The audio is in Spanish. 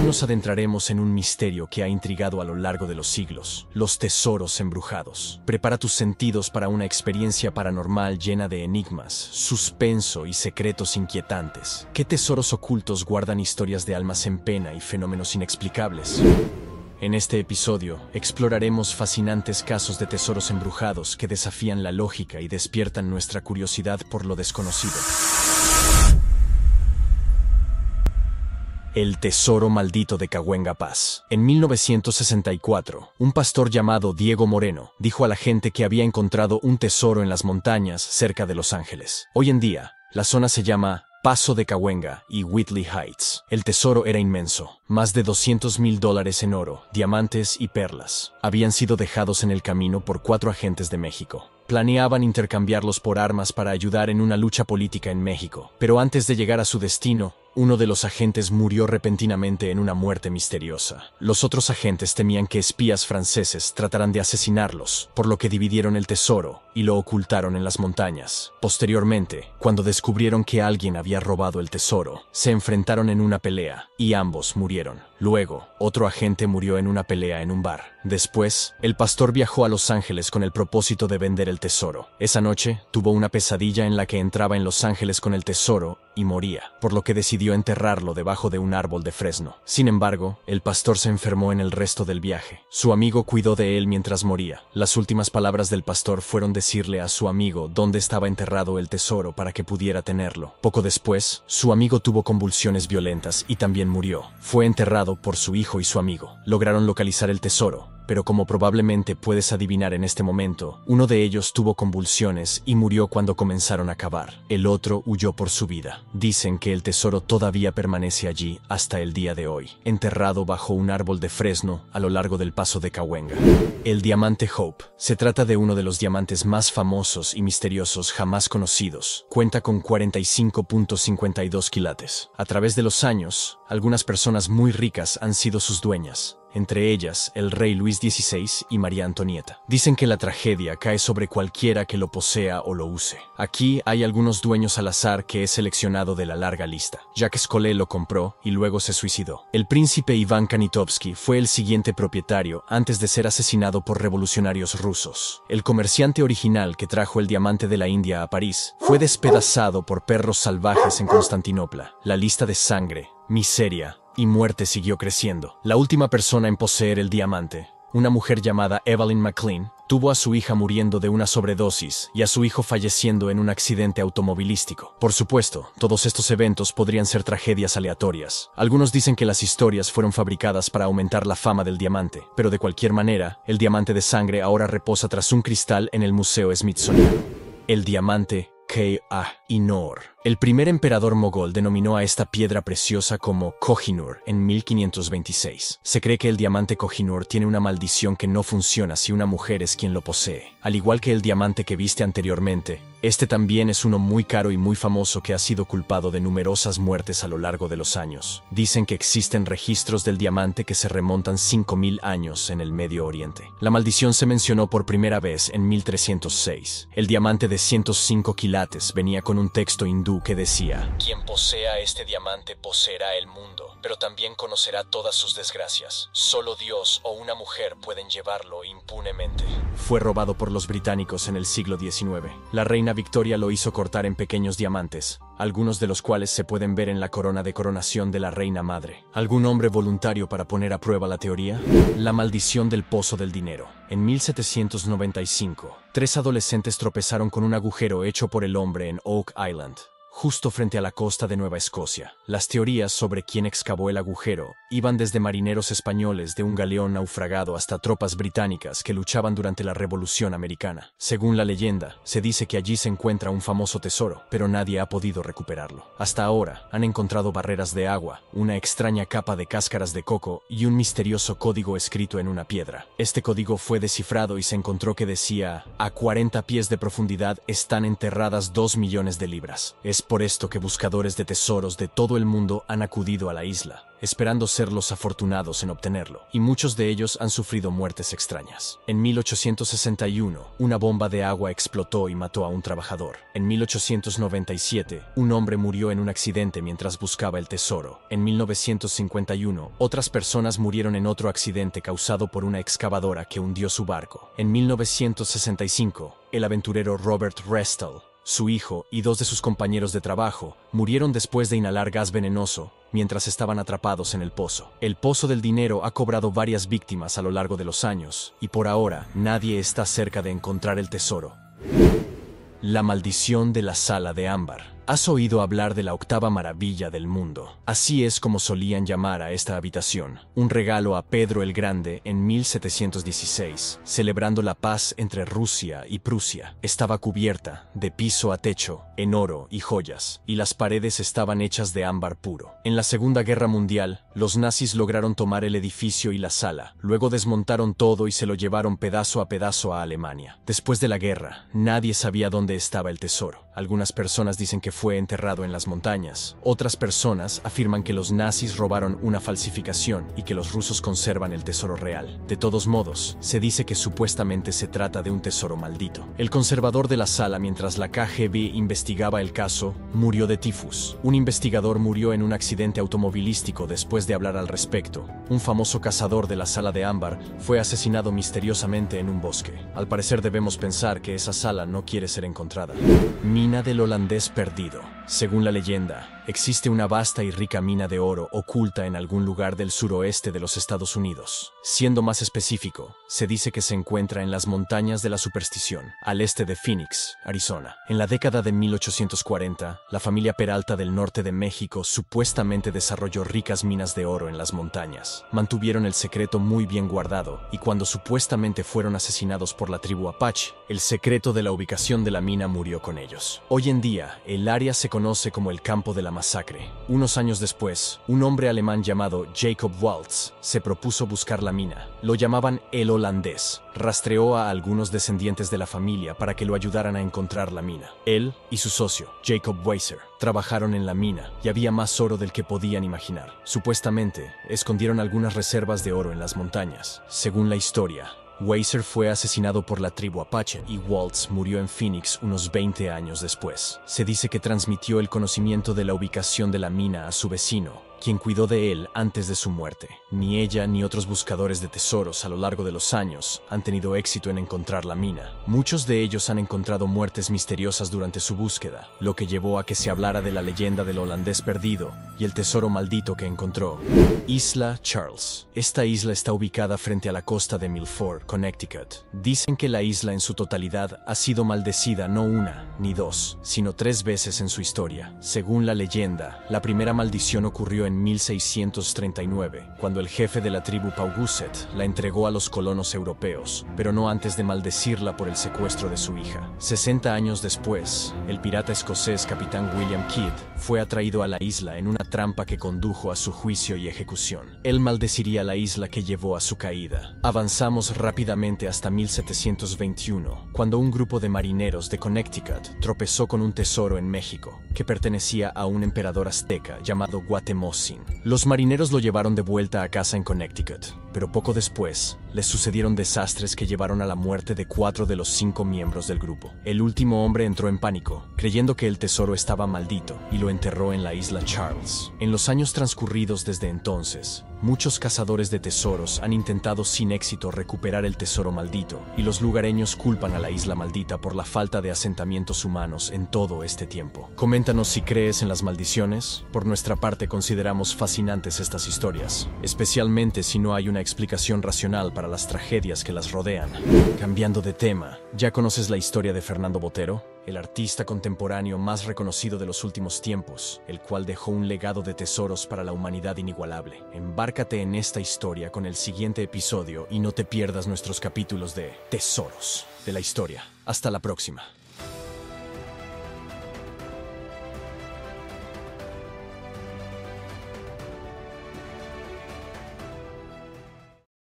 nos adentraremos en un misterio que ha intrigado a lo largo de los siglos: los tesoros embrujados. Prepara tus sentidos para una experiencia paranormal llena de enigmas, suspenso y secretos inquietantes. ¿Qué tesoros ocultos guardan historias de almas en pena y fenómenos inexplicables? En este episodio, exploraremos fascinantes casos de tesoros embrujados que desafían la lógica y despiertan nuestra curiosidad por lo desconocido. El tesoro maldito de Cahuenga Pass. En 1964, un pastor llamado Diego Moreno dijo a la gente que había encontrado un tesoro en las montañas cerca de Los Ángeles. Hoy en día, la zona se llama Paso de Cahuenga y Whitley Heights. El tesoro era inmenso. Más de $200,000 en oro, diamantes y perlas habían sido dejados en el camino por 4 agentes de México. Planeaban intercambiarlos por armas para ayudar en una lucha política en México. Pero antes de llegar a su destino, uno de los agentes murió repentinamente en una muerte misteriosa. Los otros agentes temían que espías franceses trataran de asesinarlos, por lo que dividieron el tesoro y lo ocultaron en las montañas. Posteriormente, cuando descubrieron que alguien había robado el tesoro, se enfrentaron en una pelea y ambos murieron. Luego, otro agente murió en una pelea en un bar. Después, el pastor viajó a Los Ángeles con el propósito de vender el tesoro. Esa noche, tuvo una pesadilla en la que entraba en Los Ángeles con el tesoro y moría, por lo que decidió enterrarlo debajo de un árbol de fresno. Sin embargo, el pastor se enfermó en el resto del viaje. Su amigo cuidó de él mientras moría. Las últimas palabras del pastor fueron decirle a su amigo dónde estaba enterrado el tesoro para que pudiera tenerlo. Poco después, su amigo tuvo convulsiones violentas y también murió. Fue enterrado por su hijo y su amigo. Lograron localizar el tesoro, pero como probablemente puedes adivinar en este momento, uno de ellos tuvo convulsiones y murió cuando comenzaron a cavar. El otro huyó por su vida. Dicen que el tesoro todavía permanece allí hasta el día de hoy, enterrado bajo un árbol de fresno a lo largo del Paso de Cahuenga. El diamante Hope. Se trata de uno de los diamantes más famosos y misteriosos jamás conocidos. Cuenta con 45.52 quilates. A través de los años, algunas personas muy ricas han sido sus dueñas, entre ellas el rey Luis XVI y María Antonieta. Dicen que la tragedia cae sobre cualquiera que lo posea o lo use. Aquí hay algunos dueños al azar que he seleccionado de la larga lista. Jacques Collet lo compró y luego se suicidó. El príncipe Iván Kanitovsky fue el siguiente propietario antes de ser asesinado por revolucionarios rusos. El comerciante original que trajo el diamante de la India a París fue despedazado por perros salvajes en Constantinopla. La lista de sangre, miseria y muerte siguió creciendo. La última persona en poseer el diamante, una mujer llamada Evelyn McLean, tuvo a su hija muriendo de una sobredosis y a su hijo falleciendo en un accidente automovilístico. Por supuesto, todos estos eventos podrían ser tragedias aleatorias. Algunos dicen que las historias fueron fabricadas para aumentar la fama del diamante, pero de cualquier manera, el diamante de sangre ahora reposa tras un cristal en el Museo Smithsoniano. El diamante Koh-i-Noor. El primer emperador mogol denominó a esta piedra preciosa como Koh-i-Noor en 1526. Se cree que el diamante Koh-i-Noor tiene una maldición que no funciona si una mujer es quien lo posee. Al igual que el diamante que viste anteriormente, este también es uno muy caro y muy famoso que ha sido culpado de numerosas muertes a lo largo de los años. Dicen que existen registros del diamante que se remontan 5.000 años en el Medio Oriente. La maldición se mencionó por primera vez en 1306. El diamante de 105 quilates venía con un texto hindú que decía: quien posea este diamante poseerá el mundo, pero también conocerá todas sus desgracias. Solo Dios o una mujer pueden llevarlo impunemente. Fue robado por los británicos en el siglo XIX. La reina Victoria lo hizo cortar en pequeños diamantes, algunos de los cuales se pueden ver en la corona de coronación de la reina madre. ¿Algún hombre voluntario para poner a prueba la teoría? La maldición del pozo del dinero. En 1795, 3 adolescentes tropezaron con un agujero hecho por el hombre en Oak Island, justo frente a la costa de Nueva Escocia. Las teorías sobre quién excavó el agujero iban desde marineros españoles de un galeón naufragado hasta tropas británicas que luchaban durante la Revolución Americana. Según la leyenda, se dice que allí se encuentra un famoso tesoro, pero nadie ha podido recuperarlo. Hasta ahora, han encontrado barreras de agua, una extraña capa de cáscaras de coco y un misterioso código escrito en una piedra. Este código fue descifrado y se encontró que decía: a 40 pies de profundidad están enterradas 2 millones de libras. Es por esto que buscadores de tesoros de todo el mundo han acudido a la isla, esperando ser los afortunados en obtenerlo, y muchos de ellos han sufrido muertes extrañas. En 1861, una bomba de agua explotó y mató a un trabajador. En 1897, un hombre murió en un accidente mientras buscaba el tesoro. En 1951, otras personas murieron en otro accidente causado por una excavadora que hundió su barco. En 1965, el aventurero Robert Restall, su hijo y 2 de sus compañeros de trabajo murieron después de inhalar gas venenoso mientras estaban atrapados en el pozo. El pozo del dinero ha cobrado varias víctimas a lo largo de los años, y por ahora nadie está cerca de encontrar el tesoro. La maldición de la sala de ámbar. ¿Has oído hablar de la octava maravilla del mundo? Así es como solían llamar a esta habitación, un regalo a Pedro el Grande en 1716, celebrando la paz entre Rusia y Prusia. Estaba cubierta, de piso a techo, en oro y joyas, y las paredes estaban hechas de ámbar puro. En la Segunda Guerra Mundial, los nazis lograron tomar el edificio y la sala, luego desmontaron todo y se lo llevaron pedazo a Alemania. Después de la guerra, nadie sabía dónde estaba el tesoro. Algunas personas dicen que fue enterrado en las montañas. Otras personas afirman que los nazis robaron una falsificación y que los rusos conservan el tesoro real. De todos modos, se dice que supuestamente se trata de un tesoro maldito. El conservador de la sala, mientras la KGB investigaba el caso, murió de tifus. Un investigador murió en un accidente automovilístico después de hablar al respecto. Un famoso cazador de la sala de ámbar fue asesinado misteriosamente en un bosque. Al parecer debemos pensar que esa sala no quiere ser encontrada. Mina del holandés perdido. Según la leyenda, existe una vasta y rica mina de oro oculta en algún lugar del suroeste de los Estados Unidos. Siendo más específico, se dice que se encuentra en las montañas de la superstición, al este de Phoenix, Arizona. En la década de 1840, la familia Peralta del norte de México supuestamente desarrolló ricas minas de oro en las montañas. Mantuvieron el secreto muy bien guardado, y cuando supuestamente fueron asesinados por la tribu Apache, el secreto de la ubicación de la mina murió con ellos. Hoy en día, el área se conoce como el Campo de la Masacre. Unos años después, un hombre alemán llamado Jacob Waltz se propuso buscar la mina. Lo llamaban el holandés. Rastreó a algunos descendientes de la familia para que lo ayudaran a encontrar la mina. Él y su socio, Jacob Weiser, trabajaron en la mina y había más oro del que podían imaginar. Supuestamente, escondieron algunas reservas de oro en las montañas. Según la historia, Weiser fue asesinado por la tribu Apache y Waltz murió en Phoenix unos 20 años después. Se dice que transmitió el conocimiento de la ubicación de la mina a su vecino, quien cuidó de él antes de su muerte. Ni ella ni otros buscadores de tesoros a lo largo de los años han tenido éxito en encontrar la mina. Muchos de ellos han encontrado muertes misteriosas durante su búsqueda, lo que llevó a que se hablara de la leyenda del holandés perdido y el tesoro maldito que encontró. Isla Charles. Esta isla está ubicada frente a la costa de Milford, Connecticut. Dicen que la isla en su totalidad ha sido maldecida no una ni dos, sino 3 veces en su historia. Según la leyenda, la primera maldición ocurrió en 1639, cuando el jefe de la tribu Pauguset la entregó a los colonos europeos, pero no antes de maldecirla por el secuestro de su hija. 60 años después, el pirata escocés Capitán William Kidd fue atraído a la isla en una trampa que condujo a su juicio y ejecución. Él maldeciría la isla que llevó a su caída. Avanzamos rápidamente hasta 1721, cuando un grupo de marineros de Connecticut tropezó con un tesoro en México, que pertenecía a un emperador azteca llamado Guatemala. Los marineros lo llevaron de vuelta a casa en Connecticut, pero poco después les sucedieron desastres que llevaron a la muerte de 4 de los 5 miembros del grupo. El último hombre entró en pánico, creyendo que el tesoro estaba maldito, y lo enterró en la isla Charles. En los años transcurridos desde entonces, muchos cazadores de tesoros han intentado sin éxito recuperar el tesoro maldito, y los lugareños culpan a la isla maldita por la falta de asentamientos humanos en todo este tiempo. Coméntanos si crees en las maldiciones. Por nuestra parte, consideramos fascinantes estas historias, especialmente si no hay una explicación racional para las tragedias que las rodean. Cambiando de tema, ¿ya conoces la historia de Fernando Botero? El artista contemporáneo más reconocido de los últimos tiempos, el cual dejó un legado de tesoros para la humanidad inigualable. Embárcate en esta historia con el siguiente episodio y no te pierdas nuestros capítulos de Tesoros de la Historia. Hasta la próxima.